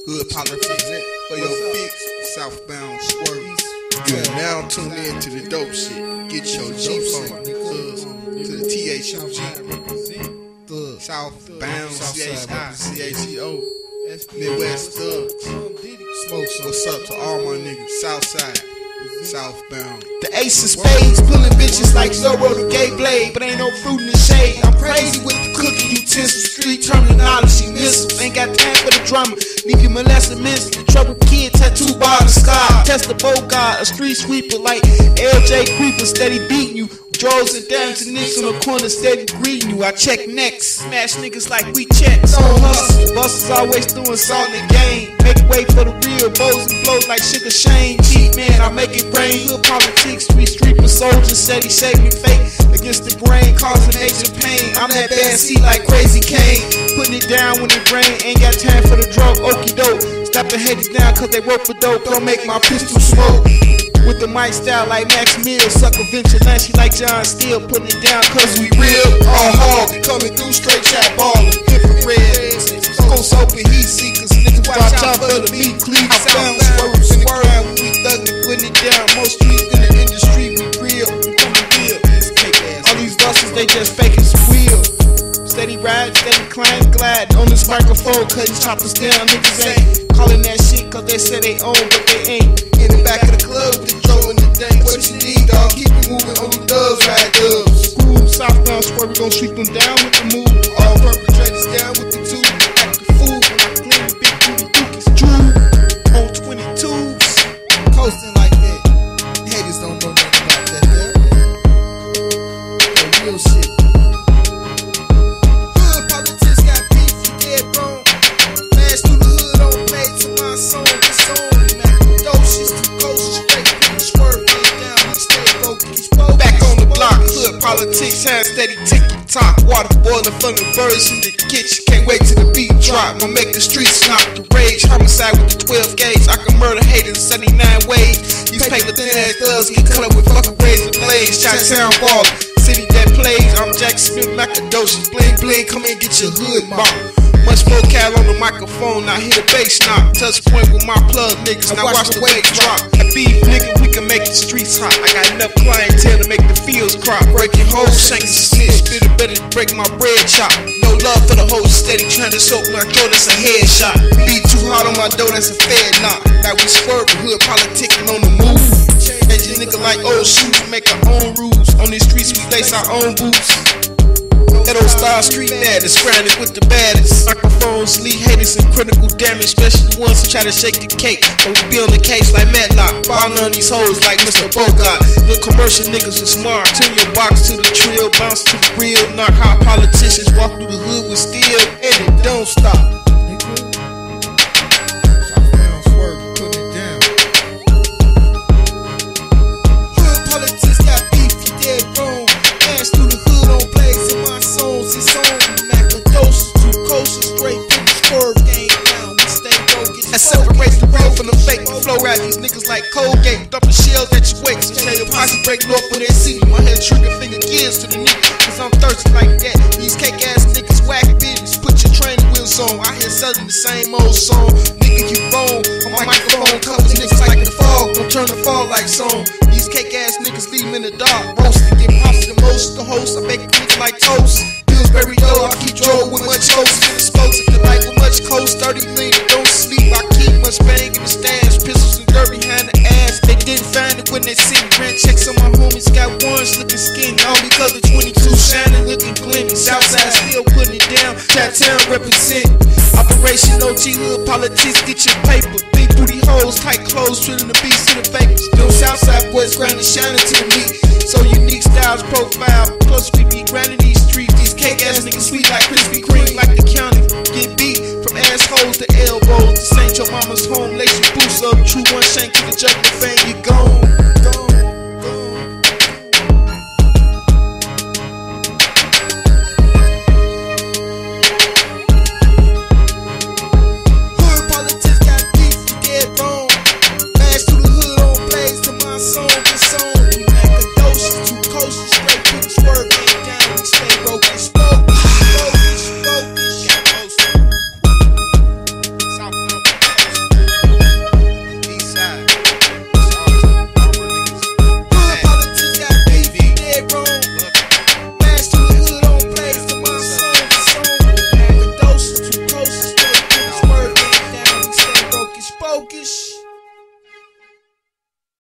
Hood politics for your fix, southbound swerves. You are now tuned in to the dope shit. Get your G phone, to the THUG, southbound CHO, Midwest thugs. Smokes, what's up to all my niggas, Southside, southbound. The ace of spades, pulling bitches like Zorro the gay blade, but ain't no fruit in the shade. I'm crazy with the cooking utensils, street terminology, missiles. Ain't got time for the drama, leave you molested mentally. Trouble kid, tattoo by the sky. Test the Bogart, a street sweeper like LJ Creeper, steady beating you. Draws and dams and nicks on the corner, steady greeting you. I check next, smash niggas like we checks. On hustle, busters always doing salt in the game. Make way for the real, bows and blows like Sugar Shane. Cheat man, I make it rain. Hood politics, street for soldiers, steady shaping fate against the grain, causing major pain. I'm that bad seat like Crazy Kane, putting it down when it rain. Ain't got time for the drug, okie doke. Stop the haters down cause they work for dope. Don't make my pistol smoke. With the mic style like Max Mill, sucker vigilante like John Steele, putting it down cause we real. All hard, coming through straight trap ballin'. Infrared, ghost open heat seekers. Niggas watch out for the meat cleave. Southbound swerves in the crowd when we thuggin', putting it down. Most streets in the industry, we real. All these busters, they just faking some real. Steady ride, steady climb, glide on this microphone, cutting choppers down. Niggas ain't calling that shit cause they say they own, but they ain't. In the back of the club with the Joe and the Dang. What you need, dog? Keep it moving on the dubs, ride dubs. School, southbound swerve, we gon' sweep them down with the move. All perpetrators down with the two. Act the fool when I clean the big booty dookies. Drew on 22s, Coasting like that. Haters don't know nothing about that, yeah? That real shit. Hood politics got beef, you dead wrong. Flash through the hood on play to my song. This song, man. Dope shit's too close, straight. Swerve down, we stay focused. back on the block. Hood politics, hand steady ticking top. Water boiling from the birds in the kitchen. Can't wait till the beat drop. Gonna make the streets knock the rage. Homicide with the 12 gauge. I can murder haters 79 ways. These paper thin ass thugs get cut up with fucking razor blades. Chi-town ballin', city that plays. I'm Jack Smith, Macadocious. Bling bling, come and get your hood mobbed. Much more cal on the microphone, now hit a bass knock. Touch point with my plug niggas, now watch the wave drop. That beef nigga, we can make the streets hot. I got enough clientele to make the fields crop. Breaking hoes, shanking snitch, bitter better to break my bread chop. No love for the hoes, steady trying to soak my throat, that's a headshot. Beat too hard on my dough, that's a fed knock. Now we swerve, hood politicking on the move. Change your nigga like old shoes, make our own rules. On these streets we lace our own boots. That old style street dad is scrounging with the baddest. Microphones lead haters in critical damage, especially the ones who try to shake the cake. But we be on the case like Matlock, ballin' on these hoes like Mr. Bogart. The commercial niggas are smart. Turn your box to the trill, bounce to the real. Knock hot politicians, walk through the hood with steel, and it don't stop. Southbound swerve, putting it down. Hood politics got beef, you dead wrong. Flash through the hood on plays in my songs. It's on Macadocious, too kosher, straight through the swerve game down. We stay focused. I separate the real from the fake. Flow rap these niggas like Colgate, dumping shells at your waist. Tell your posse break north for their seat. My head trigger finger gears to the knee, cause I'm thirsty like that. These cake ass niggas whack bitches, put your training wheels on. I hear selling the same old song. Nigga, you wrong. My microphone covers niggas like the fog. Don't turn the fall like song. These cake ass niggas leave them in the dark. Roasted, get props to the most. The host, I make niggas like toast. Pillsbury dough, I keep drove with much toast. Get explosive, the light with much coast. 30 million, don't sleep. I keep much bang in the stands. Pistols and dirt behind the ass. They didn't find it when they see rent checks on my homies. Got ones looking skinny. All because the 22 shining, looking glimmy. Southside still putting it down. Chi-town represent. Operation OG Hood politics, get your paper. Big booty hoes, tight clothes, drilling the beats to the vapors. Them Southside boys grinding, shining to the meat. So unique styles, profile. Plus we be grinding these streets. These cake ass niggas sweet like Krispy Kreme, like the county. Get beat from assholes to elbows. This ain't your mama's home. Lace your boots up, true one shank to the jugular vein. You gone. Straight to the swerve, down, we stay focused. focus.